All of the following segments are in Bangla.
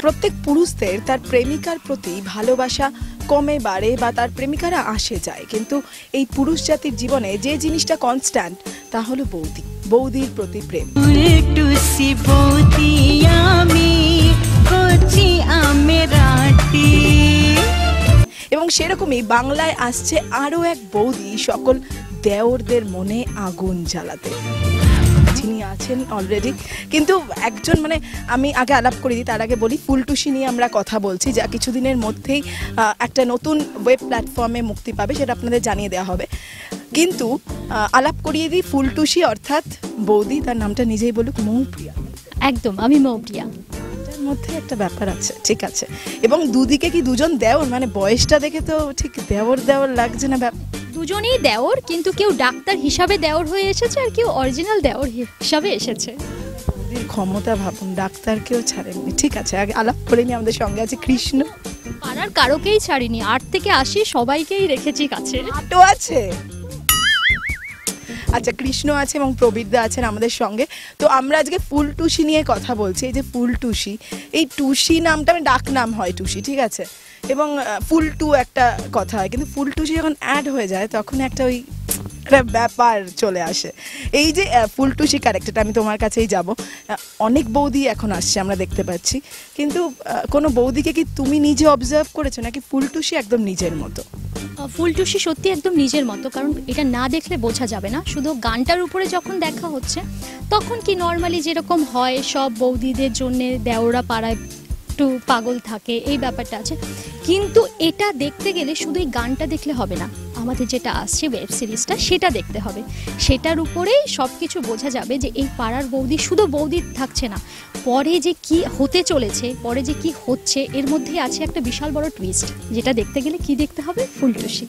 প্রত্যেক পুরুষদের তার প্রেমিকার প্রতি ভালোবাসা কমে বাড়ে বা তার প্রেমিকারা আসে যায়, কিন্তু এই পুরুষ জাতির জীবনে যে জিনিসটা কনস্ট্যান্ট তা হলো বৌদি, বৌদির প্রতি প্রেম। এবং সেরকমই বাংলায় আসছে আরও এক বৌদি সকল দেওরদের মনে আগুন জ্বালাতে, যিনি আছেন অলরেডি। কিন্তু একজন মানে আমি আগে আলাপ করে দিই, তার আগে বলি ফুলটুসি নিয়ে আমরা কথা বলছি, যা কিছুদিনের মধ্যেই একটা নতুন ওয়েব প্ল্যাটফর্মে মুক্তি পাবে, সেটা আপনাদের জানিয়ে দেওয়া হবে। কিন্তু আলাপ করিয়ে দিই ফুলটুসি অর্থাৎ বৌদি, তার নামটা নিজেই বলুক, মৌপ্রিয়া। একদম, আমি মৌপ্রিয়া। এটার মধ্যে একটা ব্যাপার আছে, ঠিক আছে। এবং দুদিকে কি দুজন দেওর, মানে বয়সটা দেখে তো ঠিক দেওর দেওর লাগছে না? দুজনেই দেওর, কিন্তু কেউ ডাক্তার হিসাবে দেওর হয়ে এসেছে আর কেউ অরিজিনাল দেওর হিসাবে এসেছে। ক্ষমতা ভাবুন, ডাক্তার কেউ ছাড়েননি। ঠিক আছে, আগে আলাপ করে নিয়ে আমাদের সঙ্গে আছে কৃষ্ণ। পাড়ার কারোকেই ছাড়িনি, 8 থেকে 80 সবাইকেই রেখেছি কাছে। আটো আছে, আচ্ছা কৃষ্ণ আছে এবং প্রবীরদা আছেন আমাদের সঙ্গে। তো আমরা আজকে ফুলটুসি নিয়ে কথা বলছি। এই যে ফুলটুসি, এই টুসি নামটা মানে ডাক নাম হয় টুসি, ঠিক আছে, এবং ফুলটু একটা কথা হয়, কিন্তু ফুলটুসি যখন অ্যাড হয়ে যায় তখন একটা ওই একটা ব্যাপার চলে আসে। এই যে ফুলটুসি ক্যারেক্টারটা, আমি তোমার কাছেই যাব। অনেক বৌদি এখন আসছে আমরা দেখতে পাচ্ছি, কিন্তু কোনো বৌদিকে কি তুমি নিজে অবজার্ভ করেছো নাকি ফুলটুসি একদম নিজের মতো? ফুলটুসি সত্যি একদম নিজের মতো, কারণ এটা না দেখলে বোঝা যাবে না। শুধু গানটার উপরে যখন দেখা হচ্ছে তখন কি নর্মালি যেরকম হয় সব বৌদিদের জন্য দেওরা পাড়ায় একটু পাগল থাকে, এই ব্যাপারটা আছে। কিন্তু এটা দেখতে গেলে শুধু এই গানটা দেখলে হবে না, আমাদের যেটা আসছে ওয়েব সিরিজটা সেটা দেখতে হবে। সেটার উপরেই সব কিছু বোঝা যাবে যে এই পাড়ার বৌদি শুধু বৌদি থাকছে না, পরে যে কি হতে চলেছে, পরে যে কি হচ্ছে, এর মধ্যে আছে একটা বিশাল বড় টুইস্ট, যেটা দেখতে গেলে কি দেখতে হবে? ফুলটুসি।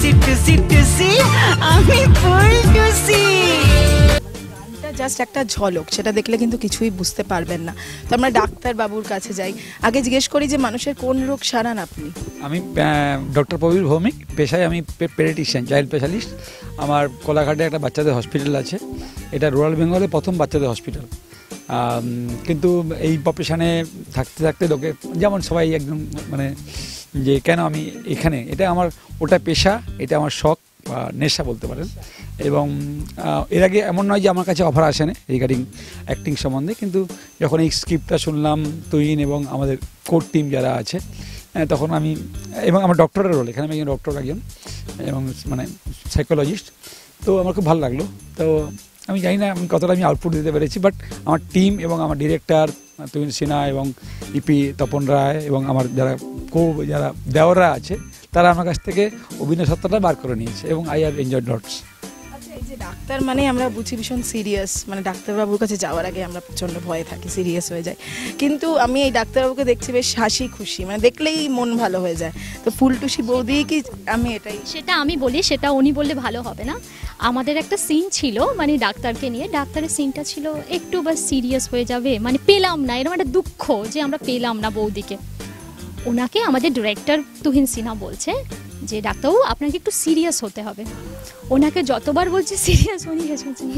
জাস্ট একটা ঝলক, সেটা দেখলে কিন্তু কিছুই বুঝতে পারবেন না। তো আমরা ডাক্তার বাবুর কাছে যাই, আগে জিজ্ঞেস করি যে মানুষের কোন রোগ সারান আপনি? আমি ডক্টর প্রবীর ভৌমিক, পেশায় আমি পেডিয়াট্রিশিয়ান, চাইল্ড স্পেশালিস্ট। আমার কোলাঘাটে একটা বাচ্চাদের হসপিটাল আছে, এটা রুরাল বেঙ্গলে প্রথম বাচ্চাদের হসপিটাল। কিন্তু এই প্রফেশনে থাকতে থাকতে লোকে যেমন সবাই একদম মানে যে কেন আমি এখানে, এটা আমার ওটা পেশা, এটা আমার শখ বা নেশা বলতে পারেন। এবং এর আগে এমন নয় যে আমার কাছে অফার আসে না রিগার্ডিং অ্যাক্টিং সম্বন্ধে, কিন্তু যখন এই স্ক্রিপ্টটা শুনলাম তুহিন এবং আমাদের কোর টিম যারা আছে, তখন আমি, এবং আমার ডক্টরের রোল, এখানে আমি একজন ডক্টর একজন এবং মানে সাইকোলজিস্ট, তো আমার খুব ভালো লাগলো। তো আমি জানি না আমি কতটা আমি আউটপুট দিতে পেরেছি, বাট আমার টিম এবং আমার ডিরেক্টর তুহিন সিনহা এবং ইপি তপন রায় এবং আমার যারা দেওয়াররা আছে, তারা আমার কাছ থেকে অভিনয় সত্তাটা বার করে নিয়েছে এবং আই হ্যাভ এনজয়েড লটস। আচ্ছা, এই যে ডাক্তার মানে আমরা বুঝি ভীষণ সিরিয়াস, মানে ডাক্তারবাবুর কাছে যাওয়ার আগে আমরা প্রচণ্ড ভয়ে থাকি, সিরিয়াস হয়ে যায়, কিন্তু আমি এই ডাক্তারবাবুকে দেখছি বেশ হাসি খুশি, মানে দেখলেই মন ভালো হয়ে যায়। তো ফুলটুসি বৌদি কি, আমি এটাই, সেটা আমি বলি, সেটা উনি বললে ভালো হবে না। আমাদের একটা সিন ছিল মানে ডাক্তারকে নিয়ে, ডাক্তারের সিনটা ছিল একটু বা সিরিয়াস হয়ে যাবে, মানে পেলাম না, এরকম একটা দুঃখ যে আমরা পেলাম না বৌদিকে। ওনাকে আমাদের ডিরেক্টর তুহিন সিনহা বলছে যে ডাক্তারবাবু আপনাকে একটু সিরিয়াস হতে হবে। ওনাকে যতবার বলছে সিরিয়াস, উনি হেসেছেন,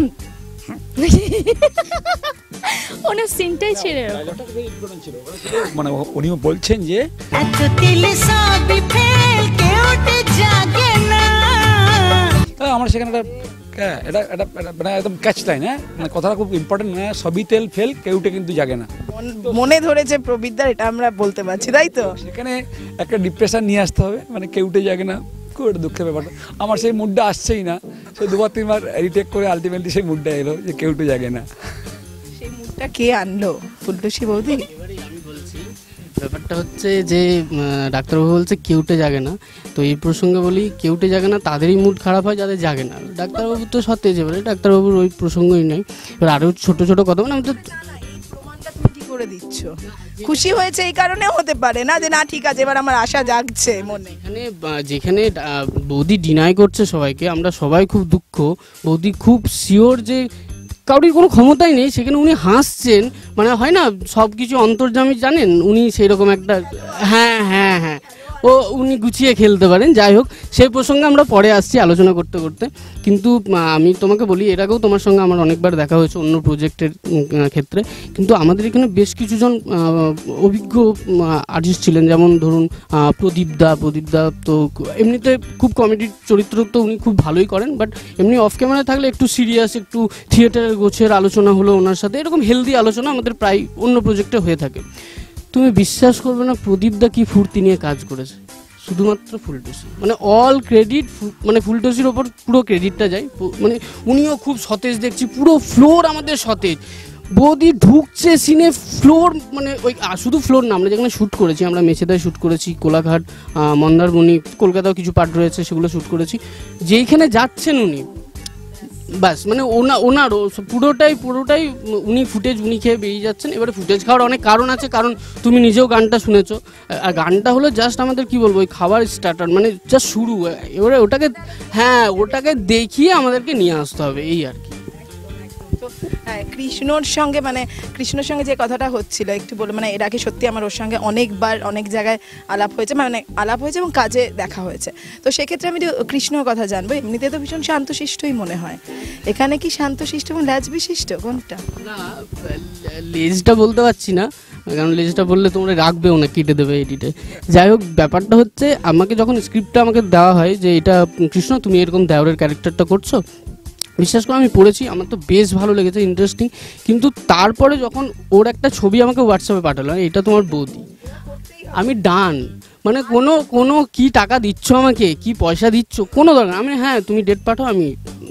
ওনার সিনটাই ছেড়ে মানে উনিও বলছেন যে আমার সেখানে এটা মানে একদম ক্যাচ লাইন, হ্যাঁ, মানে কথাটা খুব ইম্পর্টেন্ট, সবই তেল ফেল কেউটে কিন্তু জাগে না। মনে ধরেছে প্রবীরদার, এটা আমরা বলতে পারছি, তাই তো? সেখানে একটা ডিপ্রেশন নিয়ে আসতে হবে, মানে কেউটে জাগে না, খুব একটা দুঃখের ব্যাপারটা। আমার সেই মুডটা আসছেই না, সে 2-3বার রিটেক করে আলটিমেটলি সেই মুডটা এলো যে কেউটে জাগে না। সেই মুডটা কে আনলো? ফুলটুসি বৌদি। ব্যাপারটা হচ্ছে যে ডাক্তারবাবু বলছে কেউটে জাগে না, তো এই প্রসঙ্গে বলি কেউটে জাগে না তাদেরই মুড খারাপ হয় যাদের জাগে না। ডাক্তারবাবু তো সতেজ, এবারে ডাক্তারবাবুর ওই প্রসঙ্গই নয়। এবার আরও ছোটো ছোটো কথা, মানে আমি তো প্রমাণটা তুমি কি করে দিচ্ছ? খুশি হয়েছে এই কারণে হতে পারে না যে না ঠিক আছে এবার আমার আশা জাগছে মনে। যেখানে বৌদি ডিনাই করছে সবাইকে, আমরা সবাই খুব দুঃখ, বৌদি খুব শিওর যে কারোর কোনো ক্ষমতাই নেই, সেখানে উনি হাসছেন, মানে হয় না সব কিছু অন্তর্যামী জানেন উনি, সেই রকম একটা, হ্যাঁ হ্যাঁ হ্যাঁ, উনি গুছিয়ে খেলতে পারেন। যাই হোক, সেই প্রসঙ্গে আমরা পরে আসছি আলোচনা করতে করতে। কিন্তু আমি তোমাকে বলি, এর আগেও তোমার সঙ্গে আমার অনেকবার দেখা হয়েছে অন্য প্রজেক্টের ক্ষেত্রে, কিন্তু আমাদের এখানে বেশ কিছুজন অভিজ্ঞ আর্টিস্ট ছিলেন, যেমন ধরুন প্রদীপদা তো এমনিতে খুব কমেডির চরিত্র তো উনি খুব ভালোই করেন, বাট এমনি অফ ক্যামেরা থাকলে একটু সিরিয়াস, একটু থিয়েটারের গোছের আলোচনা হলো ওনার সাথে, এরকম হেলদি আলোচনা আমাদের প্রায় অন্য প্রজেক্টে হয়ে থাকে। তুমি বিশ্বাস করবে না, প্রদীপদা কি ফুর্তি নিয়ে কাজ করেছে, শুধুমাত্র ফুলটুসি, মানে অল ক্রেডিট মানে ফুলটুসির ওপর পুরো ক্রেডিটটা যায়। মানে উনিও খুব সতেজ দেখছি, পুরো ফ্লোর আমাদের সতেজ, বৌদি ঢুকছে সিনে, ফ্লোর মানে ওই শুধু ফ্লোর না, আমরা যেখানে শ্যুট করেছি, আমরা মেছেদায় শ্যুট করেছি, কোলাঘাট, মন্দারমণি, কলকাতাও কিছু পার্ট রয়েছে সেগুলো শ্যুট করেছি, যেইখানে যাচ্ছেন উনি বাস মানে ওনারও পুরোটাই উনি ফুটেজ উনি খেয়ে বেরিয়ে যাচ্ছেন। এবারে ফুটেজ খাওয়ার অনেক কারণ আছে, কারণ তুমি নিজেও গানটা শুনেছো, আর গানটা হলো জাস্ট আমাদের কি বলবো, ওই খাবার স্টার্টার, মানে জাস্ট শুরু। এবারে ওটাকে দেখিয়ে আমাদেরকে নিয়ে আসতে হবে, এই আর কি। হ্যাঁ, কৃষ্ণর সঙ্গে যে কথাটা হচ্ছিল একটু বলে, মানে এর আগে সত্যি আমার ওর সঙ্গে অনেকবার অনেক জায়গায় আলাপ হয়েছে এবং কাজে দেখা হয়েছে। তো সেক্ষেত্রে আমি কৃষ্ণর কথা জানবো। এমনিতে তো ভীষণ শান্তশিষ্টই মনে হয়, এখানে কি শান্তশিষ্ট এবং লেজ বিশিষ্ট কোনটা? না, লেজটা বলতে পারছি না, কারণ লেজটা বললে তোমরা রাখবেও না, কেটে দেবে এডিটে। যাই হোক, ব্যাপারটা হচ্ছে আমাকে যখন স্ক্রিপ্টটা আমাকে দেওয়া হয় যে এটা কৃষ্ণ তুমি এরকম দেওরের ক্যারেক্টারটা করছো, বিশ্বাস করে আমি পড়েছি, আমার তো বেশ ভালো লেগেছে, ইন্টারেস্টিং। কিন্তু তারপরে যখন ওর একটা ছবি আমাকে হোয়াটসঅ্যাপে পাঠালো, এটা তোমার বৌদি, আমি ডান, মানে কোনো কি টাকা দিচ্ছ আমাকে, কি পয়সা দিচ্ছ, কোনো দরকার, আমি হ্যাঁ তুমি ডেট পাঠাও, আমি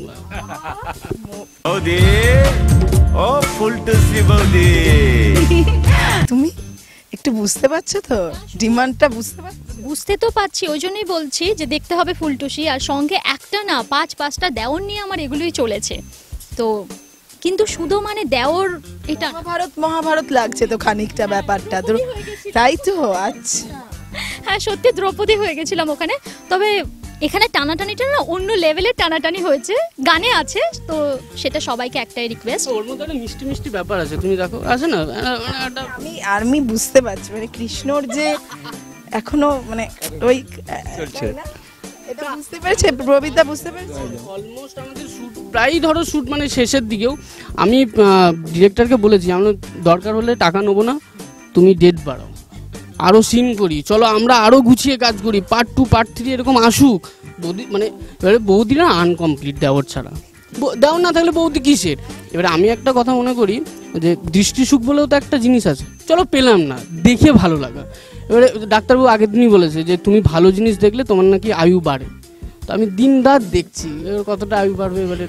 তুমি একটু বুঝতে পারছো তো ডিমান্ডটা? বুঝতে তো পারছি, ওই জন্যই বলছি যে দেখতে হবে ফুলটুসি, আর সঙ্গে একটা না 5-5টা দেওর নিয়ে আমার এগুলোই চলেছে। তো কিন্তু শুধু মানে দেওর, এটা মহাভারত লাগছে তো খানিকটা ব্যাপারটা, তাই তো? আচ্ছা, হ্যাঁ সত্যি দ্রৌপদী হয়ে গেছিলাম ওখানে। তবে এখানে টানাটানিটা না অন্য লেভেলের টানাটানি হয়েছে, গানে আছে, তো সেটা সবাইকে একটাই রিকোয়েস্ট, ওর মধ্যে একটা মিষ্টি মিষ্টি ব্যাপার আছে, তুমি দেখো আছে না, আমি বুঝতে পারছি মানে কৃষ্ণর যে এখনো মানে ওই চলছে, এটা বুঝতে পেরেছে প্রবীরদা, বুঝতে পেরেছে অলমোস্ট আমাদের শুট প্রায় ধরো শুট মানে শেষের দিকেও আমি ডিরেক্টরকে বলেছি, আমরা দরকার হলে টাকা নেবো না, তুমি ডেট বাড়াও, আরও সিন করি, চলো আমরা আরও গুছিয়ে কাজ করি, পার্ট 2 পার্ট 3 এরকম আসুক। বৌদি মানে এবারে বৌদি না আনকমপ্লিট দেওয়ার ছাড়া, দেওয়ার না থাকলে বৌদি কিসের? এবারে আমি একটা কথা মনে করি যে দৃষ্টিসুখ বলেও তো একটা জিনিস আছে, চলো পেলাম না, দেখে ভালো লাগা। এবারে ডাক্তারবাবু আগের দিনই বলেছে যে তুমি ভালো জিনিস দেখলে তোমার নাকি আয়ু বাড়ে, তো আমি দিন রাত দেখছি এবার কতটা আয়ু বাড়বে। এবারে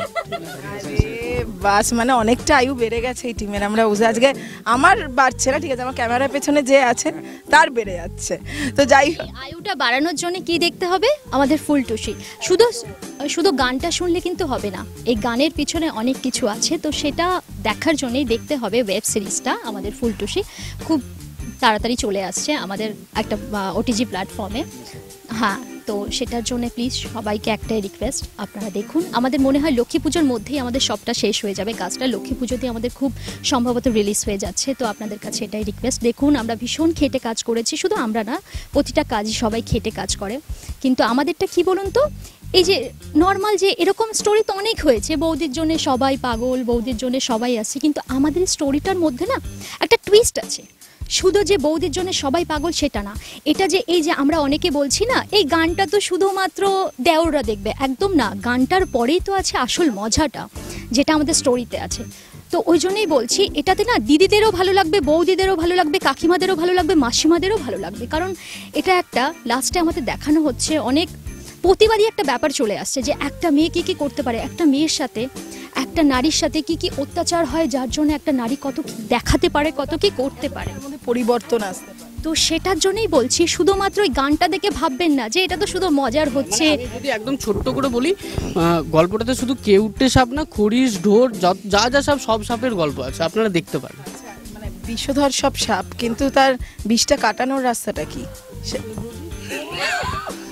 বাস মানে অনেকটা আয়ু বেড়ে গেছে এই টিমের, আমরা বুঝে আজকে আমার বাড়ছে না, ঠিক আছে, আমার ক্যামেরার পেছনে যে আছেন তার বেড়ে যাচ্ছে। তো যাই হোক, আয়ুটা বাড়ানোর জন্য কি দেখতে হবে, আমাদের ফুলটুসি। শুধু গানটা শুনলে কিন্তু হবে না, এই গানের পিছনে অনেক কিছু আছে, তো সেটা দেখার জন্যই দেখতে হবে ওয়েব সিরিজটা আমাদের ফুলটুসি। খুব তাড়াতাড়ি চলে আসছে আমাদের একটা ওটিজি প্ল্যাটফর্মে। হ্যাঁ, তো সেটার জন্য প্লিজ সবাইকে একটাই রিকোয়েস্ট, আপনারা দেখুন। আমাদের মনে হয় লক্ষ্মী পুজোর মধ্যেই আমাদের সবটা শেষ হয়ে যাবে কাজটা, লক্ষ্মী পুজোতে আমাদের খুব সম্ভবত রিলিজ হয়ে যাচ্ছে। তো আপনাদের কাছে এটাই রিকোয়েস্ট, দেখুন আমরা ভীষণ খেটে কাজ করেছি, শুধু আমরা না, প্রতিটা কাজই সবাই খেটে কাজ করে। কিন্তু আমাদেরটা কি বলুন তো, এই যে নর্মাল যে এরকম স্টোরি তো অনেক হয়েছে, বৌদির জন্য সবাই পাগল, বৌদির জন্য সবাই আসছে, কিন্তু আমাদের স্টোরিটার মধ্যে না একটা টুইস্ট আছে। শুধু যে বৌদির জন্য সবাই পাগল সেটা না, এটা যে এই যে আমরা অনেকে বলছি না এই গানটা তো শুধুমাত্র দেওররা দেখবে, একদম না, গানটার পরেই তো আছে আসল মজাটা, যেটা আমাদের স্টোরিতে আছে। তো ওই জন্যই বলছি, এটাতে না দিদিদেরও ভালো লাগবে, বৌদিদেরও ভালো লাগবে, কাকিমাদেরও ভালো লাগবে, মাসিমাদেরও ভালো লাগবে, কারণ এটা একটা লাস্টে আমাদের দেখানো হচ্ছে অনেক প্রতিবাদী একটা ব্যাপার চলে আসছে, যে একটা মেয়ে কী কী করতে পারে, একটা মেয়ের সাথে একটা নারীর সাথে কি কি অত্যাচার হয়, যার জন্য একটা নারী কত কি দেখাতে পারে, কত কি করতে পারে, পরিবর্তন আসতে। তো সেটার জন্যই বলছি, শুধুমাত্র ওই গানটা দেখে ভাববেন না যে এটা তো শুধু মজার হচ্ছে। যদি একদম ছোট্ট করে বলি, গল্পটাতে শুধু কেউটে সাপ না, খড়িশ, ঢোর, যা যা সব সাপের গল্প আছে, আপনারা দেখতে পারেন। মানে বিষধর সব সাপ, কিন্তু তার বিষটা কাটানোর রাস্তাটা কি?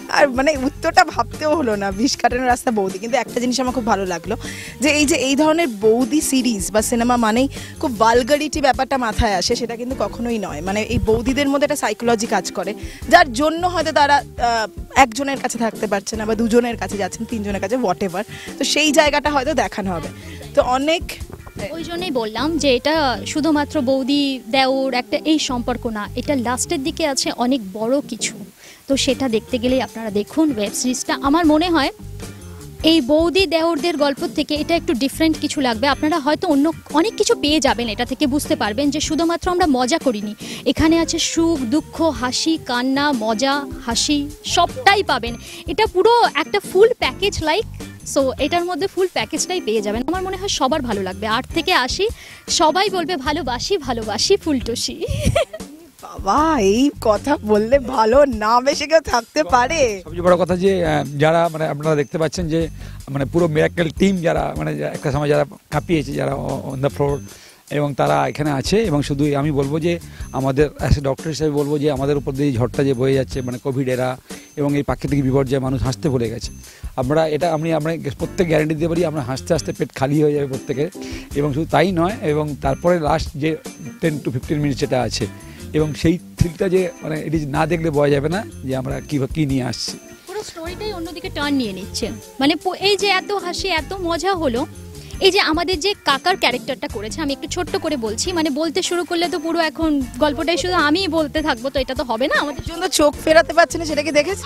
আর মানে উত্তরটা ভাবতেও হলো না, বিষ কাটানোর রাস্তা বৌদি। কিন্তু একটা জিনিস আমার খুব ভালো লাগলো, যে এই ধরনের বৌদি সিরিজ বা সিনেমা মানেই খুব ভালগারিটি ব্যাপারটা মাথায় আসে, সেটা কিন্তু কখনোই নয়। মানে এই বৌদিদের মধ্যে একটা সাইকোলজি কাজ করে, যার জন্য হয়তো তারা একজনের কাছে থাকতে পারছে না, বা দুজনের কাছে যাচ্ছেন, তিনজনের কাছে, হোয়াট এভার। তো সেই জায়গাটা হয়তো দেখানো হবে। তো অনেক, ওই জন্যই বললাম যে এটা শুধুমাত্র বৌদি দেওর একটা এই সম্পর্ক না, এটা লাস্টের দিকে আছে অনেক বড় কিছু। তো সেটা দেখতে গেলেই আপনারা দেখুন ওয়েব সিরিজটা। আমার মনে হয় এই বৌদি দেওরদের গল্প থেকে এটা একটু ডিফারেন্ট কিছু লাগবে। আপনারা হয়তো অন্য অনেক কিছু পেয়ে যাবেন, এটা থেকে বুঝতে পারবেন যে শুধুমাত্র আমরা মজা করিনি, এখানে আছে সুখ, দুঃখ, হাসি, কান্না, মজা, হাসি, সবটাই পাবেন। এটা পুরো একটা ফুল প্যাকেজ লাইক। সো এটার মধ্যে ফুল প্যাকেজটাই পেয়ে যাবেন। আমার মনে হয় সবার ভালো লাগবে। 8 থেকে 80 সবাই বলবে ভালোবাসি ভালোবাসি ফুলটুসি। বাবা এই কথা বললে ভালো না বেশি কেউ থাকতে পারে। সবচেয়ে বড় কথা যে যারা মানে আপনারা দেখতে পাচ্ছেন যে মানে পুরো মিরাক্কেল টিম, যারা মানে একটা সময় যারা কাঁপিয়েছে, যারা অন দ্য ফ্লোর, এবং তারা এখানে আছে। এবং শুধু আমি বলবো যে আমাদের অ্যাজ এ ডক্টর হিসেবে বলবো যে আমাদের উপর দিয়ে ঝড়টা যে বয়ে যাচ্ছে, মানে কোভিড এরা এবং এই প্রাকৃতিক বিপর্যয়ে মানুষ হাসতে ভুলে গেছে। আমরা প্রত্যেক গ্যারান্টি দিতে পারি, আমরা হাসতে হাসতে পেট খালি হয়ে যাবে প্রত্যেকের। এবং শুধু তাই নয়, এবং তারপরে লাস্ট যে 10 to 15 মিনিট যেটা আছে, এবং সেই থ্রিলটা যে মানে এটি না দেখলে বোঝা যাবে না যে আমরা কী নিয়ে আসছি। পুরো স্টোরিটাই অন্যদিকে টার্ন নিয়ে নিচ্ছে। মানে এই যে এত হাসি এত মজা হলো, এই যে আমাদের যে কাকার ক্যারেক্টারটা করেছে, আমি একটু ছোট্ট করে বলছি, মানে বলতে শুরু করলে তো পুরো এখন গল্পটাই শুধু আমিই বলতে থাকবো, তো এটা তো হবে না। আমাদের জন্য চোখ ফেরাতে পারছে না, সেটা কি দেখেছি?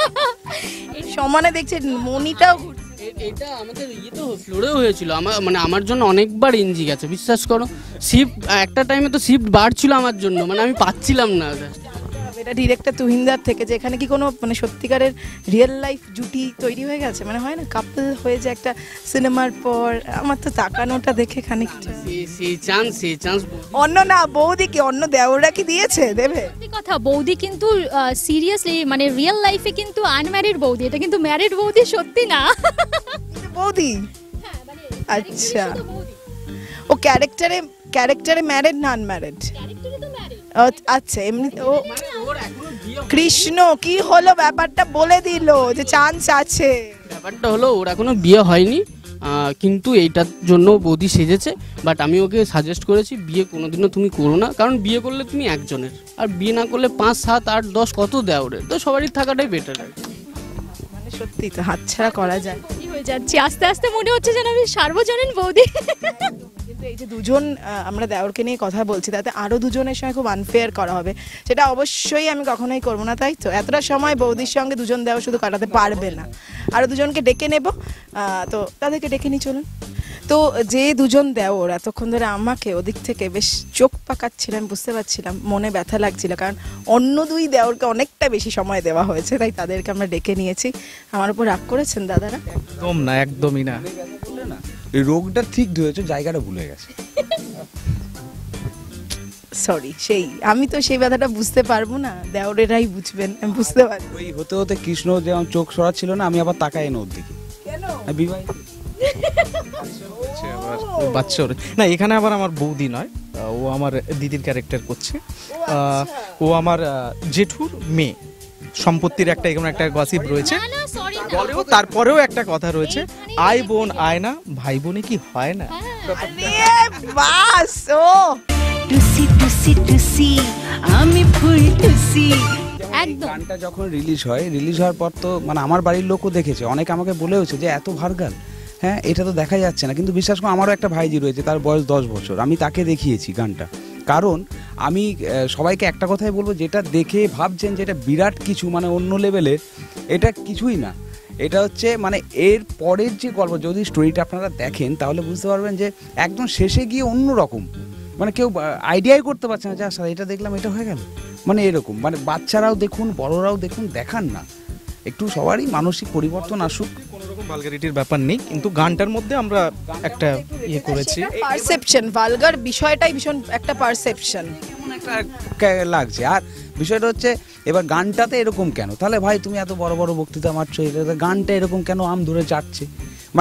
সমানে দেখছে মনিটাও। এটা আমাদের তো ফ্লোরেও হয়েছিল। আমার জন্য অনেকবার এনজি গেছে, বিশ্বাস করো। শিফট একটা টাইমে তো শিফট বাড়ছিল আমার জন্য, মানে আমি পাচ্ছিলাম না। এটা ডিরেক্টর তুহিনদার থেকে, যে এখানে কি কোনো মানে সত্যিকারের রিয়েল লাইফ জুটি তৈরি হয়ে গেছে? মানে হয় না কাপল হয়ে যে একটা সিনেমার পর, আমার তো তাকানোটা দেখে খানিকটা সেই চান্স অন্য না বৌদি কি অন্য দেওরা কি দিয়েছে, দেবে? সত্যি কথা, বৌদি কিন্তু সিরিয়াসলি মানে রিয়েল লাইফে কিন্তু আনম্যারিড বৌদি, এটা কিন্তু ম্যারিড বৌদি সত্যি না। বৌদি আচ্ছা, ও ক্যারেক্টারে ম্যারিড না আনম্যারিড? আচ্ছা, এমনি ও কৃষ্ণ কি হলো ব্যাপারটা বলে দিল যে চান্স আছে। ব্যাপারটা হলো ওর এখনো বিয়ে হয়নি, কিন্তু এইটার জন্য বৌদি সেজেছে। বাট আমি ওকে সাজেস্ট করেছি বিয়ে কোনোদিনও তুমি করো না, কারণ বিয়ে করলে তুমি একজনের, আর বিয়ে না করলে 5, 7, 8, 10 কত দেওয়ারে, তো সবারই থাকাটাই বেটার। মানে সত্যি তো হাতছাড়া করা যায়। হয়ে যাচ্ছে আস্তে আস্তে, মনে হচ্ছে যেন আমি সার্বজনীন বৌদি। কিন্তু এই যে দুজন আমরা দেওরকে নিয়ে কথা বলছি, তাতে আরো দুজনের সঙ্গে খুব আনফেয়ার করা হবে, সেটা অবশ্যই আমি কখনোই করবো না। তাই তো এতটা সময় বৌদির সঙ্গে দুজন দেওর শুধু কাটাতে পারবে না, আরো দুজনকে ডেকে নেব। তো তাদেরকে ডেকে নিয়ে চলুন। তো যে দুজন দেওর এতক্ষণ ধরে আমাকে ওদিক থেকে বেশ চোখ পাকাচ্ছিলেন, বুঝতে পারছিলাম মনে ব্যথা লাগছিল, কারণ অন্য দুই দেওরকে অনেকটা বেশি সময় দেওয়া হয়েছে, তাই তাদেরকে আমরা ডেকে নিয়েছি। আমার উপর রাগ করেছেন দাদারা? একদম না, একদমই না। এই রোগটা ঠিক ধরেছে, জায়গাটা ভুলে গেছে। সরি, আমি তো সেই ব্যথাটা বুঝতে পারবো না, দেওরেরাই বুঝবেন, আমি বুঝতে পারবো। ওই হতে হতে কৃষ্ণ যেমন চোখ সরাচ্ছিল না, আমি আবার তাকাই না ওর দিকে। কেন? বিবাহিত বাচ্চা না, এখানে আবার আমার বৌদি নয়, ও আমার দিদির ক্যারেক্টার করছে। ও আমার জেঠুর মেয়ে। সম্পত্তির একটা এরকম একটা গসিপ রয়েছে, তারপরেও একটা কথা রয়েছে, আই বোন আয় না, ভাই বোনে কি হয় না। বাস, ও টুসি টুসি টুসি আমি ফুল টুসি। একদম। গানটা যখন রিলিজ হওয়ার পর তো মানে আমার বাড়ির লোকও দেখেছে, অনেকে আমাকে বলেওছে যে এত ভার্গাল, হ্যাঁ এটা তো দেখা যাচ্ছে না। কিন্তু বিশ্বাস করো, আমারও একটা ভাইজি রয়েছে, তার বয়স 10 বছর, আমি তাকে দেখিয়েছি গানটা। কারণ আমি সবাইকে একটা কথাই বলবো, যেটা দেখে ভাবছেন যে এটা বিরাট কিছু মানে অন্য লেভেলের, এটা কিছুই না। এটা হচ্ছে মানে এর পরের যে গল্প, যদি স্টোরিটা আপনারা দেখেন তাহলে বুঝতে পারবেন যে একদম শেষে গিয়ে অন্য রকম, মানে কেউ আইডিয়াই করতে পারছে না যে আচ্ছা এটা দেখলাম এটা হয়ে গেল, মানে এরকম। মানে বাচ্চারাও দেখুন, বড়রাও দেখুন, দেখান না, একটু সবারই মানসিক পরিবর্তন আসুক। কোনো রকম ভালগারিটির ব্যাপার নেই, কিন্তু গানটার মধ্যে আমরা একটা ইয়ে করেছি। পারসেপশন, ভালগার বিষয়টাই ভীষণ একটা পারসেপশন কেমন একটা লাগছে। আর বিষয়টা হচ্ছে এবার গানটাতে এরকম কেন, তাহলে ভাই তুমি এত বড় বড় বক্তৃতা মারছো, এটা গানটা এরকম কেন আম ধরে চাটছে, মানে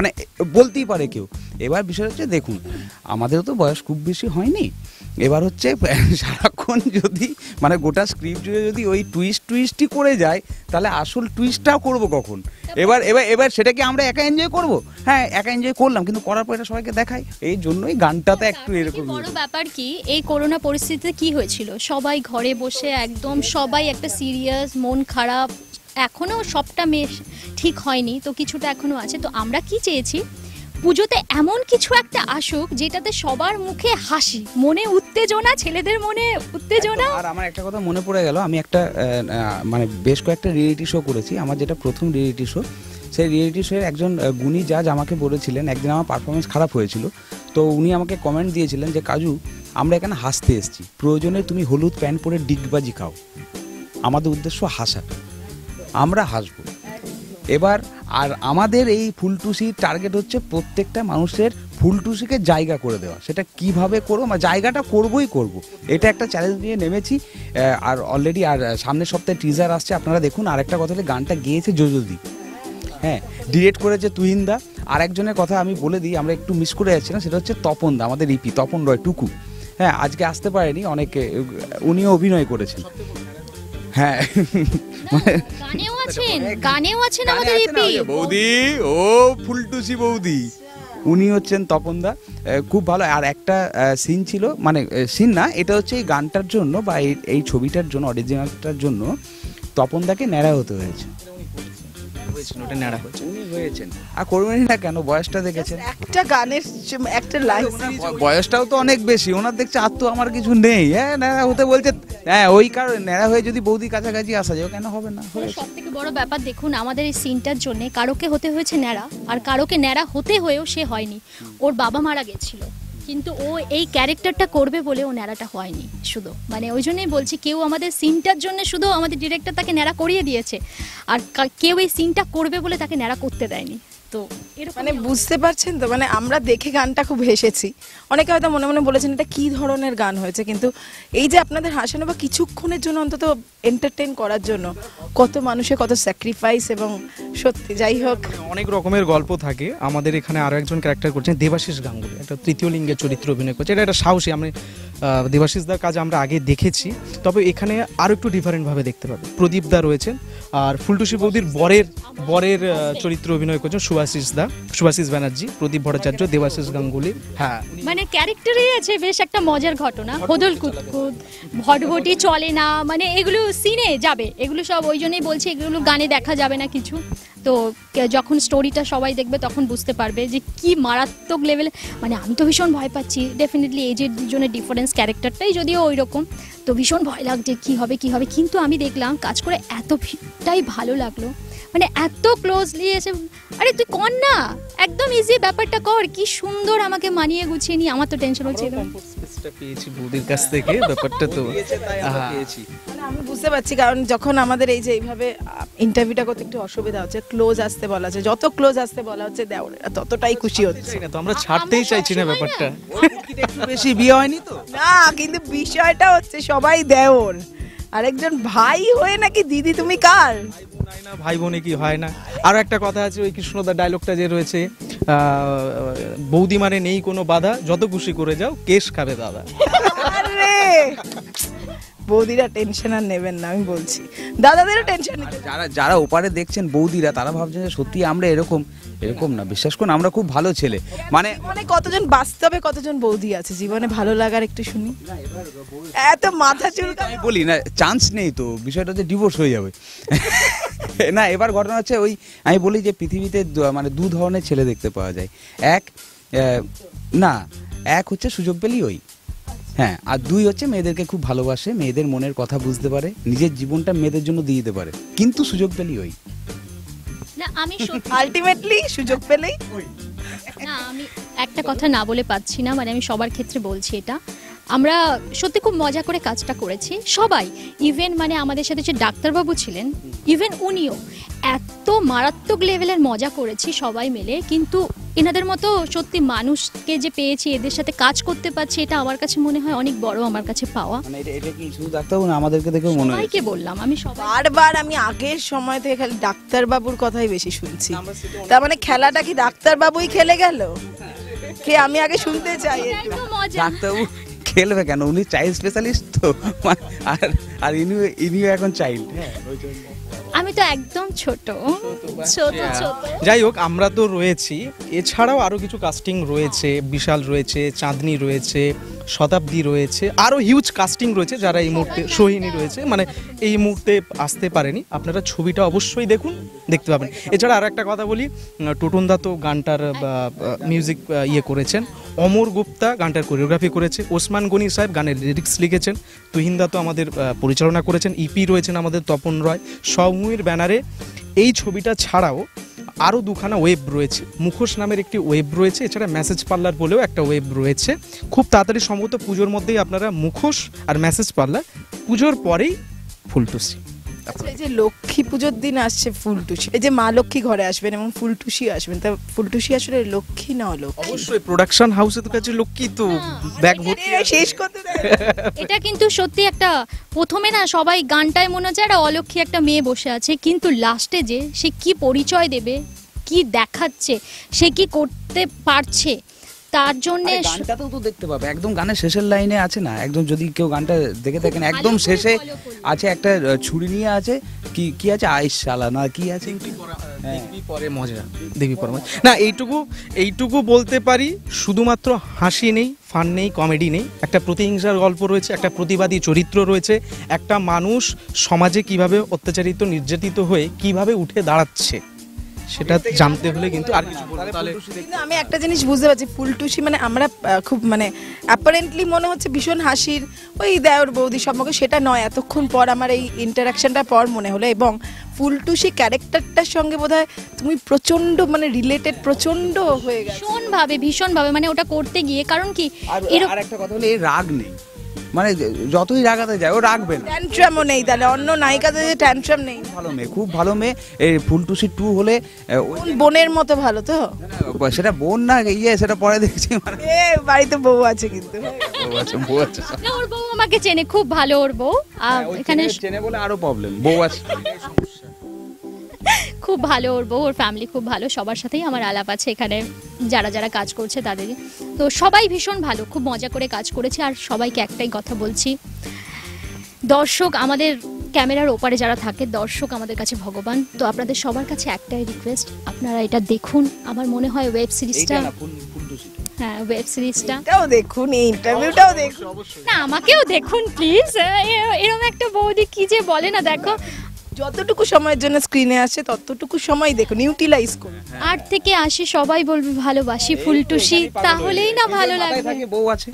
বলতেই পারে কেউ। এবার বিষয় হচ্ছে দেখুন, আমাদেরও তো বয়স খুব বেশি হয়নি, এবার হচ্ছে সারাক্ষণ যদি মানে গোটা স্ক্রিপ্ট জুড়ে যদি ওই টুইস্টই করে যায়, তাহলে আসল টুইস্টটাও করবো কখন? এবার এবার এবার সেটা কি আমরা একা এনজয় করবো? হ্যাঁ, একা এনজয় করলাম, কিন্তু করার পর এটা সবাইকে দেখাই, এই জন্যই গানটাতে একটু এরকম। বড় ব্যাপার কি, এই করোনা পরিস্থিতিতে কি হয়েছিল, সবাই ঘরে বসে একদম সবাই একটা সিরিয়াস, মন খারাপ, এখনো সবটা ঠিক হয়নি তো, কিছুটা এখনো আছে। তো আমরা কি চেয়েছি, পুজোতে এমন কিছু একটা আসুক যেটাতে সবার মুখে হাসি, মনে উত্তেজনা, ছেলেদের মনে উত্তেজনা। আর আমার একটা কথা মনে পড়ে গেল, আমি একটা মানে বেশ কয়েকটা রিয়েলিটি শো করেছি, আমার যেটা প্রথম রিয়েলিটি শো, সেই রিয়েলিটি শোয়ের একজন গুণী জাজ আমাকে বলেছিলেন, একদিন আমার পারফরমেন্স খারাপ হয়েছিল, তো উনি আমাকে কমেন্ট দিয়েছিলেন যে কাজু, আমরা এখানে হাসতে এসেছি, প্রয়োজনে তুমি হলুদ প্যান্ট পরে ডিগবাজি খাও, আমাদের উদ্দেশ্য হাসা, আমরা হাসবো। এবার আর আমাদের এই ফুলটুসির টার্গেট হচ্ছে প্রত্যেকটা মানুষের ফুলটুসিকে জায়গা করে দেওয়া। সেটা কিভাবে করবো, জায়গাটা করবই করব, এটা একটা চ্যালেঞ্জ নিয়ে নেমেছি। আর অলরেডি আর সামনের সপ্তাহে টিজার আসছে, আপনারা দেখুন। আর একটা কথা হলে, গানটা গেয়েছে যোজদি, হ্যাঁ, ডিরেক্ট করেছে তুহিনদা। আর একজনের কথা আমি বলে দিই, আমরা একটু মিস করে যাচ্ছি না, সেটা হচ্ছে তপনদা, আমাদের ইপি তপন রয় টুকু। হ্যাঁ, আজকে আসতে পারেনি, অনেকে উনিও অভিনয় করেছেন। হ্যাঁ, গানেও আছেন আমাদের ইপি বৌদি, ও ফুলটুসি বৌদি, উনি হচ্ছেন তপনদা, খুব ভালো। আর একটা সিন ছিল, মানে সিন না, এটা হচ্ছে এই গানটার জন্য বা এই ছবিটার জন্য, অরিজিনালটার জন্য তপনদাকে ন্যাড়া হতে হয়েছে। ওটা নেড়া হয়েছে, উনি হয়েছেন, আর করবেনই না কেন, বয়সটা দেখেছেন, একটা গানের একটা লাইন, বয়সটাও তো অনেক বেশি, ওনার দেখছে আর তো আমার কিছু নেই, হ্যাঁ ন্যাড়া হতে বলছে। হ্যাঁ, ওই কারণে ন্যাড়া হয়ে যদি বৌদি কাছাকাছি আসা যায়, কেন হবে না? সব থেকে বড় ব্যাপার দেখুন, আমাদের এই সিনটার জন্য কারোকে হতে হয়েছে ন্যাড়া, আর কারোকে ন্যাড়া হতে হয়েও সে হয়নি। ওর বাবা মারা গেছিল, কিন্তু ও এই ক্যারেক্টারটা করবে বলে ও ন্যাড়াটা হয়নি শুধু, মানে ওই জন্যই বলছি, কেউ আমাদের সিনটার জন্য শুধু আমাদের ডিরেক্টর তাকে ন্যাড়া করিয়ে দিয়েছে, আর কেউ এই সিনটা করবে বলে তাকে ন্যাড়া করতে দেয়নি। তো মানে বুঝতে পারছেন তো, মানে আমরা দেখে গানটা খুব হেসেছি, অনেকে হয়তো মনে মনে বলেছেন এটা কি ধরনের গান হয়েছে, কিন্তু এই যে আপনাদের হাসানো বা কিছুক্ষণের জন্য অন্তত এন্টারটেইন করার জন্য কত মানুষের কত স্যাক্রিফাইস, এবং সত্যি যাই হোক অনেক রকমের গল্প থাকে। আমাদের এখানে আরও একজন ক্যারেক্টার করছেন দেবাশিস গাঙ্গুলি, একটা তৃতীয় লিঙ্গের চরিত্র অভিনয় করছে, এটা একটা সাহসী। আমি দেবাশিসদার কাজ আমরা আগে দেখেছি, তবে এখানে আরও একটু ডিফারেন্টভাবে দেখতে পাবে। প্রদীপদা রয়েছেন, আর ফুলটুসি বৌদির বরের চরিত্র অভিনয় করছেন শুভাশিস ব্যানার্জি, প্রদীপ ভট্টাচার্য, দেবাশিস গাঙ্গুলি। হ্যাঁ, মানে ক্যারেক্টারই আছে বেশ একটা মজার ঘটনা, হোদল কুতকুত, ভটভটি চলে না, মানে এগুলো সিনে যাবে, এগুলো সব ওই জন্যই বলছি, এগুলো গানে দেখা যাবে না কিছু। তো যখন স্টোরিটা সবাই দেখবে তখন বুঝতে পারবে যে কি মারাত্মক লেভেলে, মানে আমি তো ভীষণ ভয় পাচ্ছি, ডেফিনেটলি এই যে দুজনের ডিফারেন্স, ক্যারেক্টারটাই যদিও ওই রকম, তো ভীষণ ভয় লাগছে কি হবে, কিন্তু আমি দেখলাম কাজ করে এতটাই ভালো লাগলো, মানে এত ক্লোজলি এসে, আরে তুই কর না, একদম ইজি ব্যাপারটা কর, কি সুন্দর আমাকে মানিয়ে গুছিয়ে নিয়ে, আমার তো টেনশন হচ্ছিল। পেয়েছি বৌদির কাছ থেকে ব্যাপারটা, তো পেয়েছি। মানে আমি বুঝতে পারছি, কারণ যখন আমাদের এই যে এইভাবে ইন্টারভিউটা করতে একটু অসুবিধা হচ্ছে, ক্লোজ আসতে বলা হচ্ছে, যত ক্লোজ আসতে বলা হচ্ছে দেওরেরা ততটাই খুশি হচ্ছে। তো আমরা ছাড়তেই চাইছি না ব্যাপারটা। একটু বেশি বিয়ে হয়নি তো না, কিন্তু বিষয়টা হচ্ছে সবাই দেওর, আরেকজন ভাই হয়ে নাকি দিদি তুমি কার? ভাই বোনে কি হয় না? আরো একটা কথা আছে, ওই কৃষ্ণদার ডায়লগটা যে রয়েছে, বৌদি মানে নেই কোনো বাধা, যত খুশি করে যাও, কেশ খাবে দাদা। আরে বৌদিরা টেনশন আর নেবেন না, আমি বলছি দাদাদেরও টেনশন নিতে। যারা ওপারে দেখছেন বৌদিরা, তারা ভাবছেন যে সত্যি আমরা এরকম না, বিশ্বাস করুন আমরা খুব ভালো ছেলে। মানে কতজন বাস্তবে কতজন বৌদি আছে জীবনে ভালো লাগার, একটু শুনি। এত মাথা চুলকা, আমি বলি না, চান্স নেই তো, বিষয়টা হচ্ছে ডিভোর্স হয়ে যাবে না। এবার ঘটনা হচ্ছে ওই, আমি বলি যে পৃথিবীতে মানে দু ধরনের ছেলে দেখতে পাওয়া যায়, এক হচ্ছে সুযোগ পেলেই ওই, হ্যাঁ, আর দুই হচ্ছে মেয়েদেরকে খুব ভালোবাসে, মেয়েদের মনের কথা বুঝতে পারে, নিজের জীবনটা মেয়েদের জন্য দিয়ে দিতে পারে, কিন্তু সুযোগ পেলেই ওই না, আমি আলটিমেটলি সুযোগ পেলেই না, আমি একটা কথা না বলে পাচ্ছি না, মানে আমি সবার ক্ষেত্রে বলছি এটা, আমরা সত্যি খুব মজা করে কাজটা করেছি সবাই, ইভেন মানে আমাদের সাথে যে ডাক্তারবাবু ছিলেন, ইভেন উনিও এত মারাত্মক লেভেলের মজা করেছি সবাই মিলে, কিন্তু এনাদের মতো সত্যি মানুষকে যে পেয়েছি, এদের সাথে কাজ করতে পারছি, এটা আমার কাছে মনে হয় অনেক বড় আমার কাছে পাওয়া। মানে এটা কি শুধু ডাক্তারবাবু না, আমাদেরকে দেখেও মনে হয়। সবাইকে বললাম আমি, সবাই বারবার আমি আগের সময় থেকে খালি ডাক্তারবাবুর কথাই বেশি শুনছি। তার মানে খেলাটা কি ডাক্তারবাবুই খেলে গেল? কে আমি আগে শুনতে চাই এটাই একটু। তো মজা। ডাক্তারবাবু খেলবে কেন? উনি চাইল্ড স্পেশালিস্ট তো, আর আর ইনিও এখন চাইল্ড। আমি তো একদম ছোট ছোট ছোট। যাই হোক, আমরা তো রয়েছি, এছাড়াও আরও কিছু কাস্টিং রয়েছে, বিশাল রয়েছে, চাঁদনি রয়েছে, শতাব্দী রয়েছে, আরও হিউজ কাস্টিং রয়েছে যারা এই মুহূর্তে, সোহিনী রয়েছে, মানে এই মুহূর্তে আসতে পারেনি। আপনারা ছবিটা অবশ্যই দেখুন, দেখতে পাবেন। এছাড়া আর একটা কথা বলি, টোটনদা তো গানটার মিউজিক ইয়ে করেছেন, অমর গুপ্তা গানটার কোরিওগ্রাফি করেছে, ওসমান গনি সাহেব গানের লিরিক্স লিখেছেন, তুহিনদা তো আমাদের পরিচালনা করেছেন, ইপি রয়েছেন আমাদের তপন রয়, সমুহির ব্যানারে। এই ছবিটা ছাড়াও আরও দুখানা ওয়েব রয়েছে, মুখোশ নামের একটি ওয়েব রয়েছে, এছাড়া মেসেজ পার্লার বলেও একটা ওয়েব রয়েছে। খুব তাড়াতাড়ি সম্ভবত পুজোর মধ্যেই আপনারা মুখোশ আর মেসেজ পার্লার, পুজোর পরেই ফুলটুসি। আচ্ছা, এই যে লক্ষ্মী পুজোর দিন আসছে ফুলটুসি, এই যে মা লক্ষ্মী ঘরে আসবেন এবং ফুলটুসি আসবেন, তা ফুলটুসি আসলে লক্ষ্মী না অলক্ষ্মী? অবশ্যই প্রোডাকশন হাউসের কাছে লক্ষ্মী তো ব্যাগ ভর্তি। শেষ করতে দেয়। এটা কিন্তু সত্যি একটা, প্রথমে না সবাই গানটায় মনে হচ্ছে একটা অলক্ষী একটা মেয়ে বসে আছে, কিন্তু লাস্টে যে সে কি পরিচয় দেবে, কি দেখাচ্ছে, সে কি করতে পারছে, তার জন্য গানটাতেও তো দেখতে পাবে, একদম গানের শেষের লাইনে আছে না, একদম যদি কেউ গানটা দেখে থাকেন, একদম শেষে আছে একটা ছুরি নিয়ে আছে, কি কি আছে, আইশালা না কি আছে, দেখবি পরে মজা, দেখবি পরে মজা। না, এইটুকু বলতে পারি, শুধুমাত্র হাসি নেই, ফান নেই, কমেডি নেই, একটা প্রতিহিংসার গল্প রয়েছে, একটা প্রতিবাদী চরিত্র রয়েছে, একটা মানুষ সমাজে কিভাবে অত্যাচারিত, নির্যাতিত হয়ে কিভাবে উঠে দাঁড়াচ্ছে সেটা জানতে হলে কিন্তু আর কিছু বলবো তাহলে। কিন্তু আমি একটা জিনিস বুঝতে পারছি, ফুলটুসি মানে আমরা খুব মানে অ্যাপারেন্টলি মনে হচ্ছে ভীষণ হাসির ওই দেওর বৌদি সম্পর্কে, সেটা নয়। এতক্ষণ পর আমার এই ইন্টারাকশনটা পর মনে হলো, এবং ফুলটুসি ক্যারেক্টারটার সঙ্গে বোধহয় তুমি প্রচন্ড মানে রিলেটেড প্রচন্ড হয়ে গেছে। ভীষণভাবে মানে ওটা করতে গিয়ে, কারণ কি আর একটা কথা হলো, এই রাগ নেই, মানে যতই রাগাতে যায় ও রাখবে না, ট্যান্ট্রামও নেই। তাহলে অন্য নায়িকাদের যে ট্যান্ট্রাম নেই। ভালো মেয়ে, খুব ভালো মেয়ে। এই ফুলটুসি 2 হলে বোনের মতো ভালো তো? সেটা বোন না ইয়ে, সেটা পরে দেখছি, মানে এ বাড়িতে বউ আছে কিন্তু। বউ আছে, না, ওর বউ আমাকে চেনে খুব ভালো, ওর বউ এখানে চেনে বলে আরো প্রবলেম, বউ আছে খুব ভালো, ওর বউ, ওর ফ্যামিলি খুব ভালো, সবার সাথেই আমার আলাপ আছে এখানে, যারা যারা কাজ করছে তাদের, তো সবাই ভীষণ ভালো, খুব মজা করে কাজ করেছে। আর সবাইকে একটাই কথা বলছি, দর্শক আমাদের ক্যামেরার ওপারে যারা থাকে, দর্শক আমাদের কাছে ভগবান, তো আপনাদের সবার কাছে একটাই রিকোয়েস্ট, আপনারা এটা দেখুন। আমার মনে হয় ওয়েব সিরিজটা, হ্যাঁ ওয়েব সিরিজটা এটাও দেখুন, এই ইন্টারভিউটাও দেখুন, না আমাকেও দেখুন প্লিজ। এরকম একটা বৌদি কি যে বলে না, দেখো যতটুকু সময়ের জন্য স্ক্রিনে আসে ততটুকু সময় দেখুন, ইউটিলাইজ করুন। 8 থেকে 80 সবাই বলবে ভালোবাসি ফুলটুসি, তাহলেই না ভালো লাগবে। বউ আছে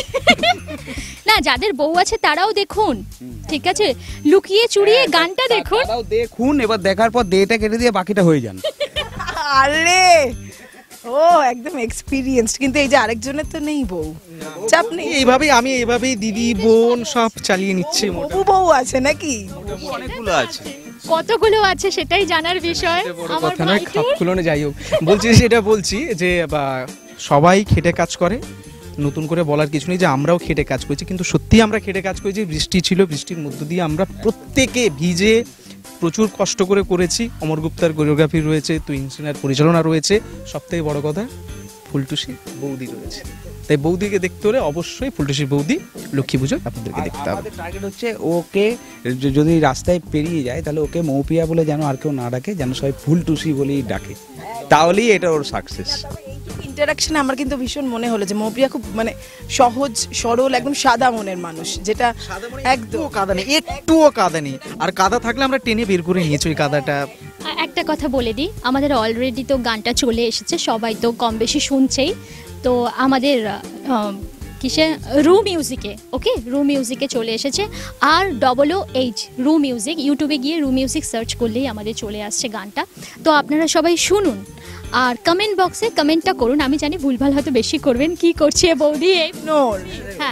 না, যাদের বউ আছে তারাও দেখুন, ঠিক আছে, লুকিয়ে চুরিয়ে গানটা দেখুন, দেখুন, এবার দেখার পর ডেটা কেটে দিয়ে বাকিটা হয়ে যান। আরে ও একদম এক্সপিরিয়েন্সড, কিন্তু এই যে আরেকজনের তো নেই বউ, চাপ নেই। আমি এইভাবেই দিদি বোন সব চালিয়ে নিচ্ছি। বহু বউ আছে নাকি? অনেকগুলো আছে, কতগুলো আছে সেটাই জানার বিষয়। আমার কথা নয়, ভাইটুর- খাপ খুলোনে যাই হোক, সেটা বলছি যে সবাই খেটে কাজ করে, নতুন করে বলার কিছু নেই যে আমরাও খেটে কাজ করেছি, কিন্তু সত্যি আমরা খেটে কাজ করেছি। বৃষ্টি ছিল, বৃষ্টির মধ্য দিয়ে আমরা প্রত্যেকে ভিজে প্রচুর কষ্ট করে করেছি। অমর গুপ্তার কোরিওগ্রাফি রয়েছে, তুহিন সিনহার পরিচালনা রয়েছে, সবথেকে বড় কথা ফুলটুসি বৌদি রয়েছে। তাই বৌদিকে দেখতে হলে অবশ্যই ফুলটুসির বৌদি লক্ষ্মী পুজো আপনাদেরকে দেখতে হবে। আমাদের টার্গেট হচ্ছে ওকে যদি রাস্তায় পেরিয়ে যায় তাহলে ওকে মৌপিয়া বলে যেন আর কেউ না ডাকে, যেন সবাই ফুলটুসি বলেই ডাকে, তাহলেই এটা ওর সাকসেস। ইন্টারাকশনে আমার কিন্তু ভীষণ মনে হলো যে মৌপ্রিয়া খুব মানে সহজ সরল একদম সাদা মনের মানুষ, যেটা একদম কাদা নেই, একটুও কাদা নেই, আর কাদা থাকলে আমরা টেনে বের করে নিয়েছি ওই কাদাটা। একটা কথা বলে দিই, আমাদের অলরেডি তো গানটা চলে এসেছে, সবাই তো কম বেশি শুনছেই, তো আমাদের কিসে রু মিউজিকে, ওকে রু মিউজিকে চলে এসেছে, ROOH রু মিউজিক, ইউটিউবে গিয়ে রু মিউজিক সার্চ করলেই আমাদের চলে আসছে গানটা, তো আপনারা সবাই শুনুন আর কমেন্ট বক্সে কমেন্টটা করুন। আমি জানি ভুলভাল হয়তো বেশি করবেন, কি করছে বৌদি এই, নোর হ্যাঁ,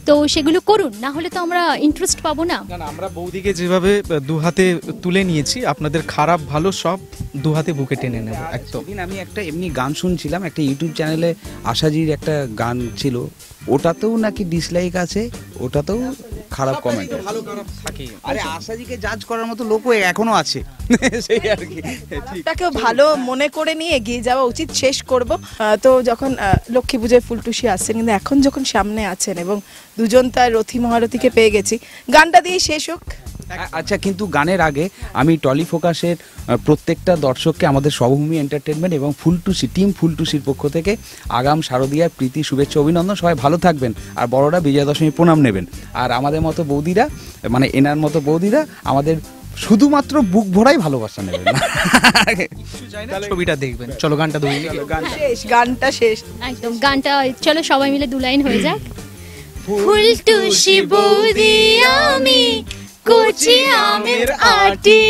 তো সেগুলো করুন, না হলে তো আমরা ইন্টারেস্ট পাবো না। না আমরা বৌদিকে যেভাবে দু হাতে তুলে নিয়েছি, আপনাদের খারাপ ভালো সব দু হাতে বুকে টেনে নেব একদম। সেদিন আমি একটা এমনি গান শুনছিলাম, একটা ইউটিউব চ্যানেলে আশাজির একটা গান ছিল, ওটাতেও নাকি ডিসলাইক আছে, ওটাতেও খারাপ কমেন্ট ভালো খারাপ থাকে। আরে আশাজিকে জাজ করার মতো লোকও এখনো আছে সেই আর কি। তাকেও ভালো মনে করে নিয়ে এগিয়ে যাওয়া উচিত। শেষ করব তো যখন লক্ষ্মী পুজোয় ফুলটুসি আসছেন, কিন্তু এখন যখন সামনে আছেন এবং দুজন তার রথী মহারথীকে পেয়ে গেছি, গানটা দিয়ে শেষ হোক। আচ্ছা, কিন্তু গানের আগে আমি টলি ফোকাসের প্রত্যেকটা দর্শককে আমাদের সবভূমি এন্টারটেনমেন্ট এবং ফুলটুসি টিম ফুলটুসির পক্ষ থেকে আগাম শারদীয়ার প্রীতি শুভেচ্ছা অভিনন্দন। সবাই ভালো থাকবেন, আর বড়রা বিজয়া দশমী প্রণাম নেবেন। আর আমাদের মতো বৌদিরা, মানে এনার মতো বৌদিরা আমাদের শুধুমাত্র বুক ভরাই ভালোবাসা নেবেন। ছবিটা দেখবেন। চলো গানটা ধরে শেষ, গানটা শেষ একদম গানটা, চলো সবাই মিলে 2 লাইন হয়ে যাক। ফুলটুসি বৌদি আমি কচি আমের আটি,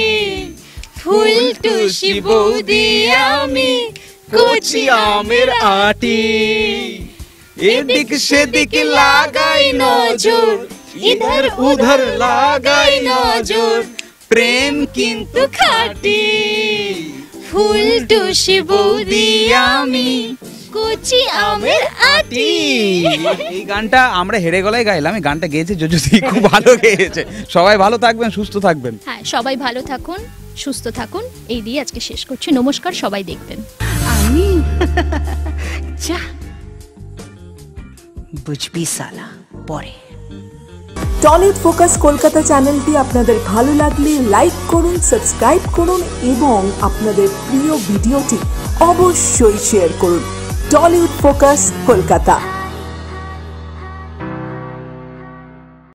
ফুলটুসি বৌদি আমি কচি আমের আটি, এদিক সেদিক লাগাই নজর, ইধর উধর লাগাই নজর, প্রেম কিন্তু খাটি, ফুলটুসি বৌদি আমি কচি আমের আটি। এই গানটা আমরা হেরে গলায় গাইলাম, এই গানটা গেয়েছে যোজুদি, খুব ভালো গেয়েছে। সবাই ভালো থাকবেন, সুস্থ থাকবেন। হ্যাঁ, সবাই ভালো থাকুন, সুস্থ থাকুন, এই দিয়ে আজকে শেষ করছি। নমস্কার, সবাই দেখবেন। আমি যা বুঝবি সালা পরে। টলিউড ফোকাস কলকাতা চ্যানেলটি আপনাদের ভালো লাগলে লাইক করুন, সাবস্ক্রাইব করুন এবং আপনাদের প্রিয় ভিডিওটি অবশ্যই শেয়ার করুন। Tollywood focus Kolkata.